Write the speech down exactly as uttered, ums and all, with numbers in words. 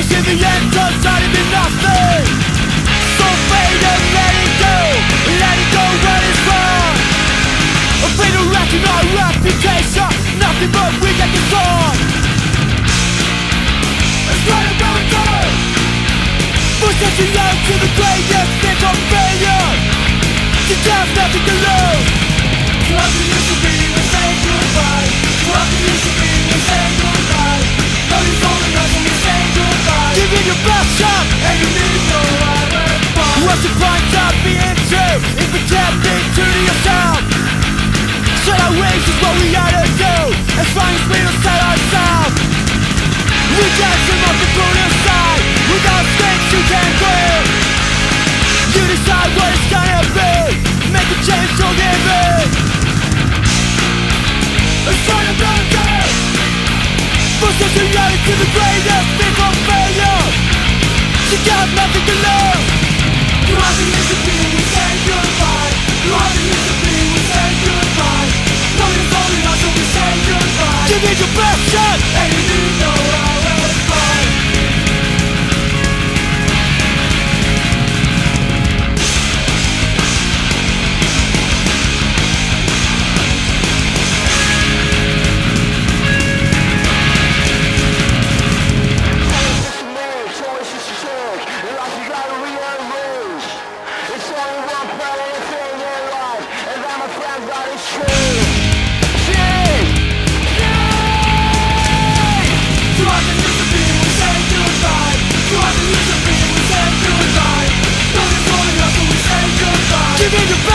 Cause in the end turns out to be nothing. So fade and let it go, let it go when it's wrong. Afraid of wrecking our reputation, nothing but we get this on. It's right about time. Pushing you out to the greatest thing of failure. You have nothing to lose. Nothing used to be, we say goodbye. Nothing used to be, we say goodbye. No use holding us when we say goodbye. Give it your best shot, and you need no other part. What's the point of being true if you can't be true to yourself? Set our ways is what we ought to do, as long as we don't set ourselves. We got some of the put aside, without things you can't breathe. You decide what it's gonna be, make a change, don't give in. It's trying to build a day. Pushing you out to the greatest thing of failure. You got nothing to lose. You have to use to be, we say goodbye. You have to use to be, we say goodbye. No one's holding us, so we say goodbye. Give it your best shot, and you need no other fight. Give me the